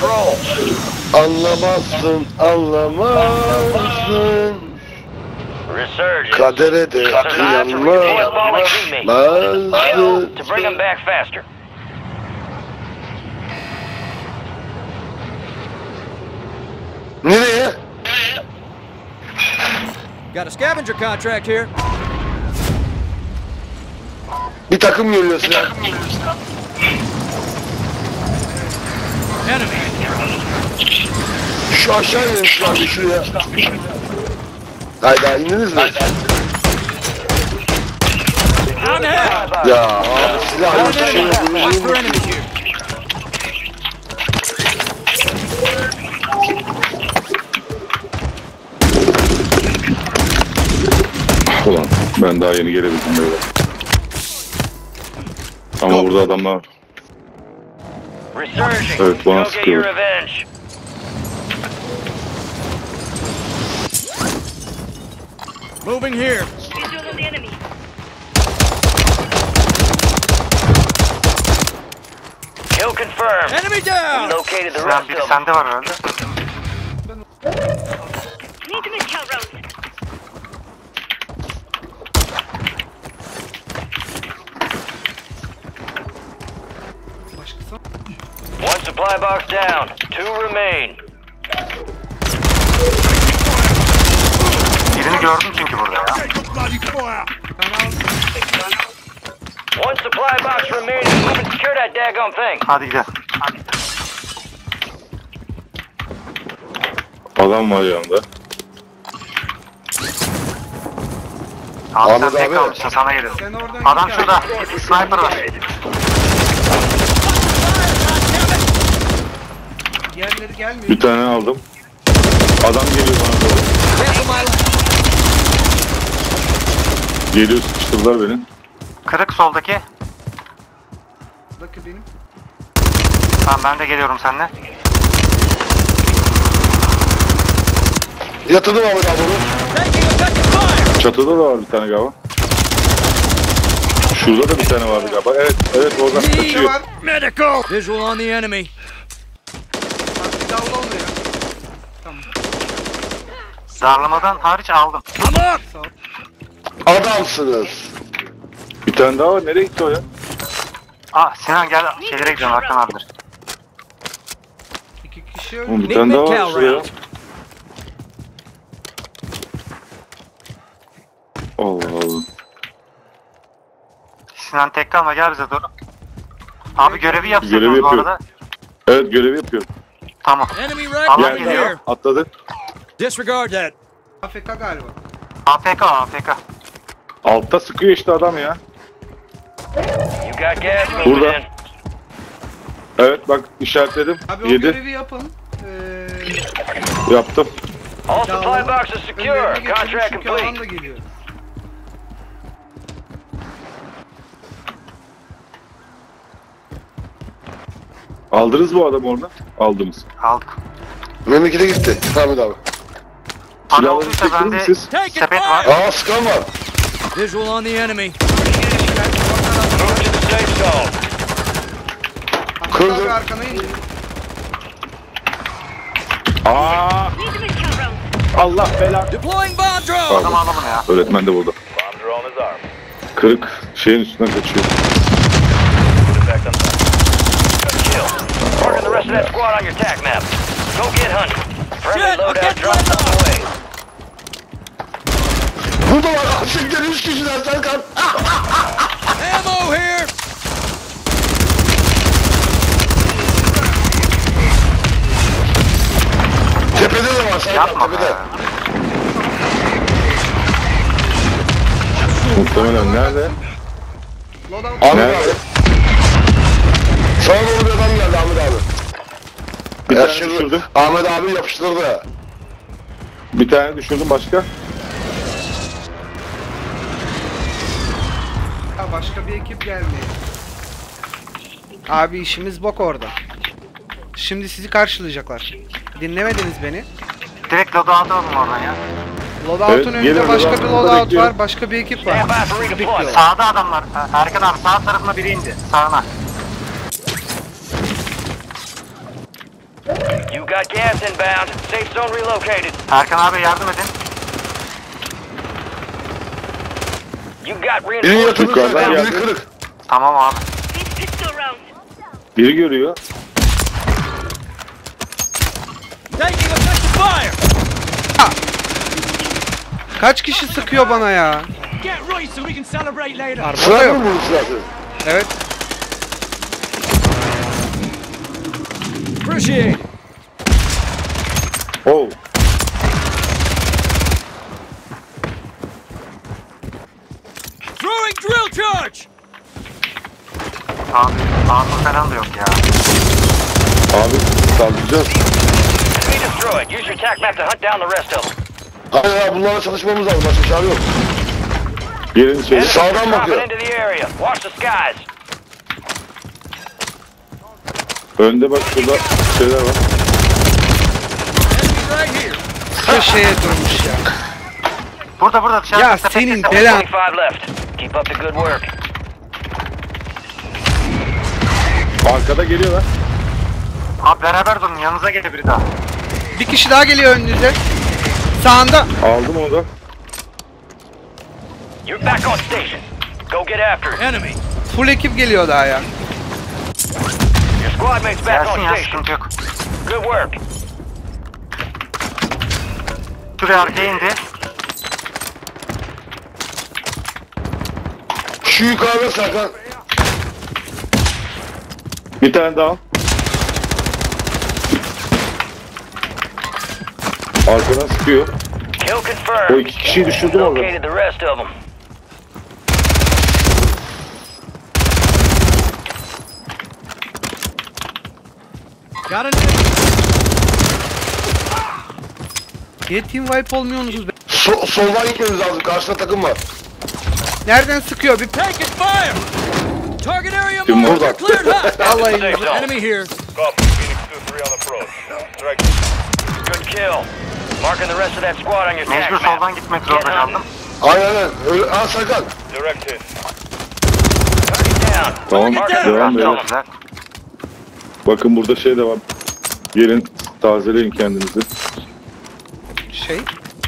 patrol. Anlamazsın, anlamazsın. Resurgence. Kadere de inanmazsın. To bring them back faster. Nereye? Got a scavenger contract here. Bir takım geliyorsun ya. Enemy. Şu aşağı inelim şu anda şuraya. Hayda indiniz mi? On ahead. Ya abi silah yok şey yok. Watch for enemies here. Ulan ben daha yeni gelebildim böyle. Ama burada adamlar var. Resurging. Evet, bana Go get your sıkıyor. revenge. Moving here. Visual on the enemy. Kill confirmed. Enemy down. Located the Sinan rest biri of them. sende var herhalde. Need to make kill rounds. One supply box down. 2 remain. Birini gördüm çünkü burada ya. One supply box remaining. Move and secure that daggone thing. Hadi gidelim. Adam var yanında. Abi sen Ahmet tek abi. kalmışsın, sana gelirim. Adam şurada. Sniper var. Diğerleri gelmiyor. Bir tane aldım. Adam geliyor bana doğru. Geliyor, sıkıştırdılar beni. Kırık soldaki. Buradaki benim. Tamam ben de geliyorum seninle. Yatırdım Ahmet abi onu. Taking effective fire. Çatıda da var bir tane galiba. Şurada da bir tane vardı galiba. Evet, evet oradan Bir kaçıyor. var. Medical. Visual on the enemy. Bak bir daha olmuyor. Tamam. Darlamadan hariç aldım. I'm up. Sağ ol. Adamsınız. Bir tane daha var. Nereye gitti o ya? Aa Sinan gel şeylere gidelim Hakan abidir. 2 kişi Oğlum öldü. bir tane daha var Cal şuraya. round. Allah Allah. Sinan tek kalma gel bize doğru. Abi görevi yapsın Görevi bu yapıyor. arada. Evet görevi yapıyor. Tamam. Enemy right Alan over geliyor. here. Atladı. Disregard that. AFK galiba. AFK. Altta sıkıyor işte adam ya. You got gas moving Burada. in. Evet bak işaretledim. Abi o 7 görevi yapın. yaptım. All supply boxes secure. Önlerine geçelim Contract çünkü alan complete. da geliyor. Aldınız bu adamı oradan. Aldınız. Aldık. Memlekete de gitti. Ahmet abi. Para Silahları olduysa çektiniz mi bende siz? Taking sepet var. fire. Aa sıkan var. Visual on the enemy. Move to the safe zone. Ahmet Kırdım. abi arkana indi. Aa, Need to make kill rounds. Allah belanı. Deploying bomb drone. Tamam alalım ya. Öğretmen de burada. Bomb drone is armed. Kırık şeyin üstünden kaçıyor. Effect on that. Kill. Marking the rest of that squad on your tac map. Go get hunting. Friendly Shit, loadout okay, drops on the way. Burada var. Asiktir 3 kişiler Serkan. Ammo here. Tepede de var Serkan Yapma tepede. be. Muhtemelen nerede? Loadout. Ahmet Nerede? abi. Sana doğru bir adam geldi Ahmet abi. Bir tane Şimdi düşürdüm. Ahmet abi yapıştırdı. Bir tane düşürdüm başka. Ha, başka bir ekip geldi. Abi işimiz bok orada. Şimdi sizi karşılayacaklar. Dinlemediniz beni. Direkt loadout'u alın oradan ya. Loadout'un Evet, önünde gelin, başka bir loadout'ta loadout bekliyorum. var, başka bir ekip var. Stand by for Sizi redeployment. bekliyorlar. Sağda adamlar. Erkan abi sağ tarafına biri indi. Sağına. You got gas inbound. Safe zone relocated. Erkan abi yardım edin. You got Biri reinforcements yatırdı Yukarıdan Serkan, biri geldi. kırık. Tamam abi. Need pistol rounds. Biri görüyor. Taking effective fire! Kaç kişi sıkıyor bana ya? Get right so we can celebrate later. Araba da Sniper yok. mı vurdu silahı? Evet. Appreciate it. Oh. Throwing drill charge! Abi armor falan da yok ya. Abi saldıracağız. Enemy destroyed. Use your tac map to hunt down the rest of them. Hayır ya bunlarla çalışmamız lazım. Başka çare yok. Gelin içeri. Enemies Sağdan are bakıyor. dropping into the area. Watch the skies. Önde bak şurada şeyler var. Enemy right here. Köşeye durmuş ya. Burada dışarıda. Ya sepette, senin sepette. belan. 25 left. Keep up the good work. Arkada geliyorlar. Abi beraber durun, yanınıza gelir biri daha. Bir kişi daha geliyor önünüze. Sağında. Aldım onu da. You're back on station. Go get after it. Enemy. Full ekip geliyor daha ya. Your squad mates back Gelsin on ya, station. sıkıntı yok. Good work. Şuraya arkaya indi. Şu yukarıda Serkan. Bir tane daha. Arkadan sıkıyor. Kill O confirmed. iki kişiyi düşürdüm orada. Located the rest of them. Got an enemy. Niye team wipe olmuyorsunuz be? Soldan gitmemiz lazım. Karşıda takım var. Nereden sıkıyor? Bir Taking fire! Target area Kim marked. burada? They're cleared hot. Vallahi Safe zone. Enemy here. Copy. Phoenix 2-3 on approach. Strike. Good kill. Marking the rest of that squad on your tag Mecbur map. soldan gitmek zorunda kaldım. Aynen. Öyle. Aa Serkan. Directed. Target down. Tamam Marking the devam rest of Çok them. güzel. Bakın burada şey de var. Gelin tazeleyin kendinizi. şey.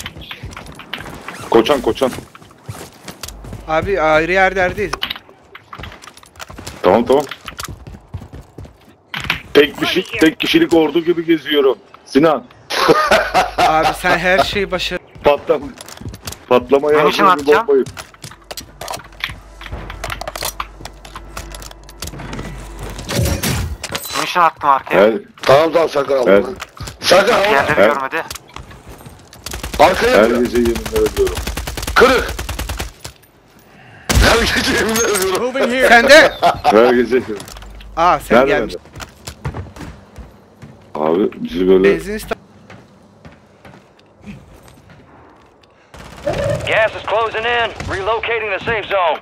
Koçan. Abi ayrı yerlerdeyiz. Tamam. Tek kişilik ordu gibi geziyorum. Sinan Abi sen her şeyi başar. patlama Ben için yazdığı bir atacağım. bombayı. Mission attım arkaya. Her, Tamam Serkan aldım. Evet. Serkan al. Diğerleri Evet. görmedi. Arkaya her yapıyor. gece yeminler ediyorum. Kırık. Her gece yeminler ediyorum. Moving here. Sen de. Her gece. Aa sen Nerede gelmiş. bende? Abi bizi böyle Benzin istasyon. Gas is closing in. Relocating the safe zone.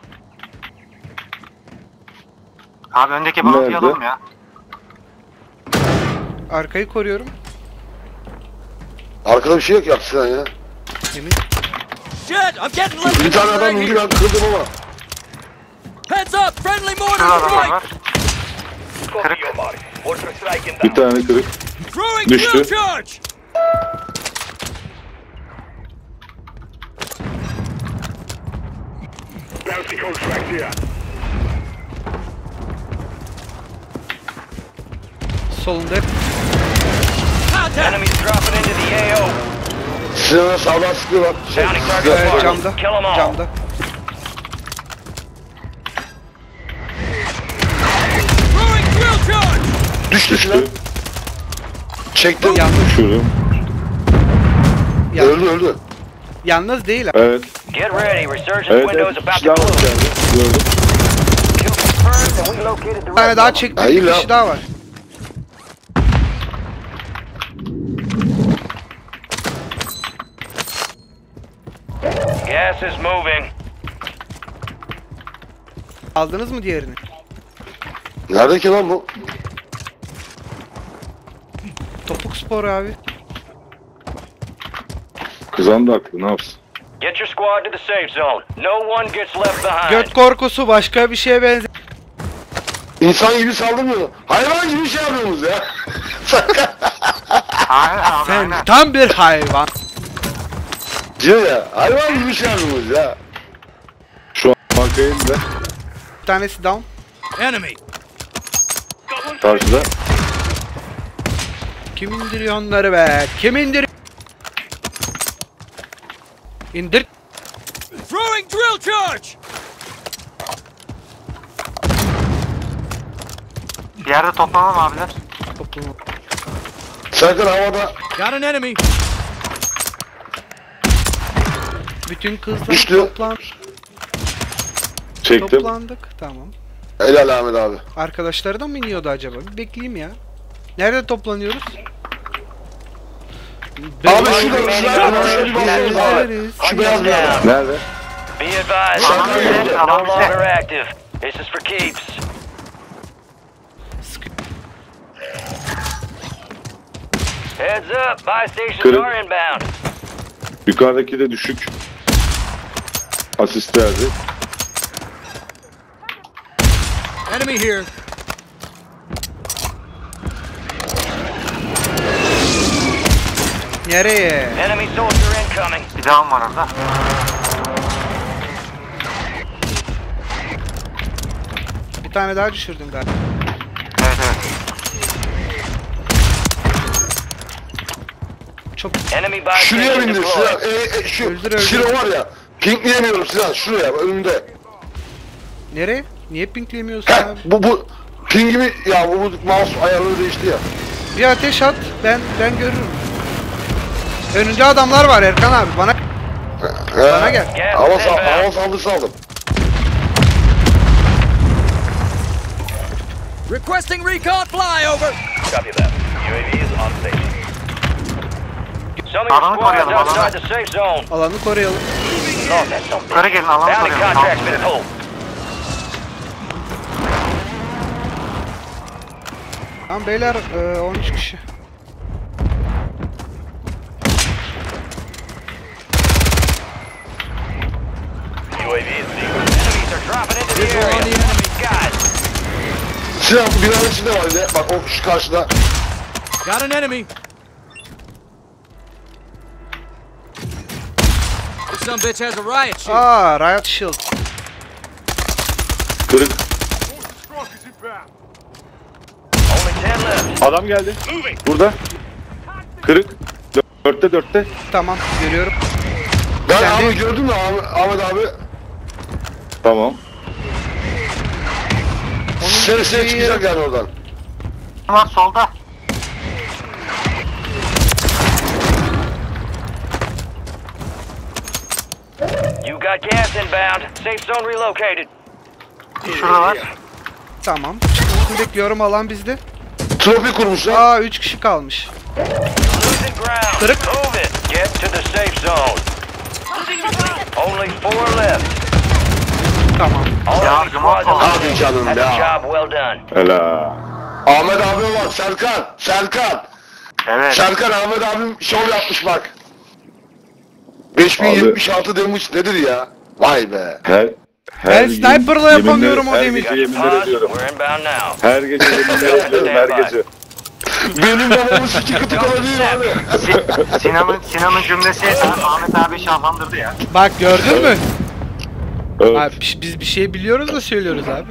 Abi öndeki bounty'yi Nerede? alalım ya. Arkayı koruyorum. Arkada bir şey yok yaptı Sinan ya. Emin. Jet, I'm getting left. Bir tane adam right indi here. ben kırdım ama. Heads up, friendly Şurada mortar adamlar strike. var. Kırık. Mortar strike inbound. bir tane kırık. Throwing Düştü. drill charge. Solunda. Contact. Enemies dropping into the AO. Sinan'a sağdan sıkıyorlar. Bounty target marked. Camda. Kill them all. Camda. Throwing drill charge. Düştü Sinan. Çektim. Yalnız, Düşürdüm. Öldü. yalnız değil. Evet. Get ready. Resurgence Evet. window is about to Silahlar close. geldi. Gördüm. Kill confirmed and we located the Bir tane rest daha of them. çektim. Hayır Bir lan. kişi daha var. Gas is moving. Aldınız mı diğerini? Nerede ki lan bu? Topuk spor abi. Kızan da haklı, ne yapsın? Get your squad to the safe zone. No one gets left behind. Göt korkusu başka bir şeye benzer. İnsan gibi saldırmıyor. Hayvan gibi şey yapıyorsunuz ya. Aynen abi Sen aynen. tam bir hayvan. Diyor ya. Hayvan gibi şey yapıyoruz ya. Şu an banka elinde. Bir tanesi down. Enemy. Karşıda. Kim indiriyor onları be? Kim indiriyor? İndir. Throwing drill charge. Bir yerde toplanalım abiler. Toplum. Serkan havada Got an enemy. Bütün kızlar Düştü. Çektim. toplandık. Tamam. helal Ahmet abi. Arkadaşları da mı iniyordu acaba? Bir bekleyeyim ya. Nerede toplanıyoruz? Abi şurada şurada bir basıyoruz abi. Bekleriz. Şu beyaz bir adam. Nerede? Be advised, Alan the bize, is no alan bize. longer active. This is for keeps. Heads up, buy stations Kırık. are inbound. Yukarıdaki de düşük. Asist verdi. Enemy here. Nereye? Enemy soldier incoming. Bir daha var orada. Bir tane daha düşürdüm galiba. Evet evet. Çok Enemy buy Şuraya station bindir deployed. Sinan. Şu Öldür, öldür. Şiro var ya. Pinkleyemiyorum Sinan. Şuraya önümde. nereye? Niye pinkleyemiyorsun Heh, abi? bu pingimi ya bu mouse ayarları değişti ya. Bir ateş at. Ben görürüm. Önünde adamlar var Erkan abi. Bana Bana gel. Hava saldırısı aldım. Requesting recon flyover. Copy that. UAV is on station. Some of your Alanı squad is koruyalım, alanı. outside the safe zone. alanı koruyalım. Lost that something. Yukarı gelin alanı Bounty koruyalım. contract's been pulled. Tamam beyler 13 kişi. UAV is legal. Enemies are dropping into the Visual on the area. enemy. Guys, Sinan bu binanın içinde var bir de. Bak o şu karşıda. Got an enemy. This some bitch has a riot shield. Aa, Riot Shield. Kırık. only 10 left. Adam geldi. Burada. Kırık. Dörtte dörtte. Tamam, görüyorum. Ben Sen abi de- gördün mü Ahmet abi? Tamam. Sesle çıkacak yani oradan. Var solda. You got gas inbound. Safe zone relocated. Şurada var. Tamam. Şimdi bekliyorum alan bizde. Trofi kurmuşlar. Aa 3 kişi kalmış. Losing ground. Kırık. Move it. Get to the safe zone. Only 4 left. Tamam. All Ya, enemy squads Jamal. Hadi eliminated. canım That's a ya. job well done. Hela. Ahmet abi var. Serkan. Evet. Serkan Ahmet abim şov yapmış bak. 5076 demiş nedir ya? Vay be. Ben sniper'la yeminler- yapamıyorum o her demir. gece yeminler Pause. ediyorum. We're inbound now. Her gece yeminler ediyorum her gece. Benim babamın siki kıtık olabilir abi. Sinan'ın cümlesi Ahmet abi şahlandırdı ya. Bak gördün mü? Evet. Abi biz bir şey biliyoruz da söylüyoruz abi.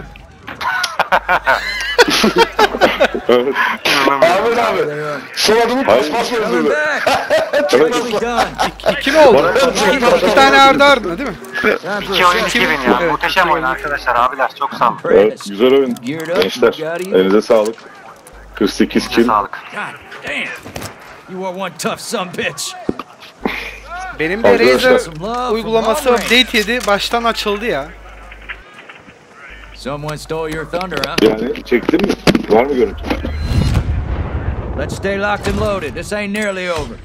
Evet. Ahmet abi. Son adımı paspas Coming yazıyordu. back. Nicely done. 2 mi oldu? 2 tane ardı ardına değil mi? İki oyun 2000 ya. Evet, Muhteşem iki oyun oyun. arkadaşlar abiler. Çok sağ olun. Evet, güzel oyun. Gençler, elinize sağlık. 48 Size kill. sağlık. God damn. You are one tough son bitch. Benim de Arkadaşlar. Razer Some love from uygulaması long range. update yedi. Baştan açıldı ya. Someone stole your thunder, huh? Yani çektin mi? Var mı görüntü? Let's stay locked and loaded. This ain't nearly over.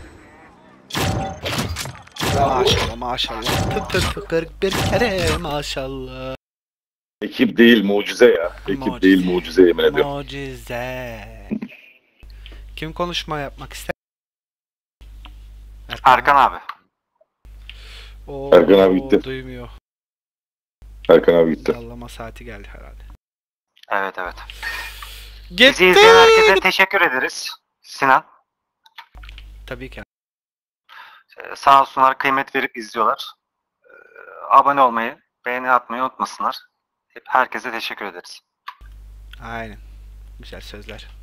Maşallah maşallah. Tık 41 kere maşallah. Ekip değil mucize ya. Ekip Mucize. değil mucize yemin ediyorum. Mucize. Kim konuşma yapmak ister? Erkan abi. Oo, Erkan abi gitti. Duymuyor. Erkan abi gitti. Sallama saati geldi herhalde. Evet evet. Gitti. Bizi izleyen herkese teşekkür ederiz. Sinan. Tabii ki. Sağ olsunlar, kıymet verip izliyorlar. Abone olmayı, beğeni atmayı unutmasınlar. Herkese teşekkür ederiz. Aynen. Güzel sözler.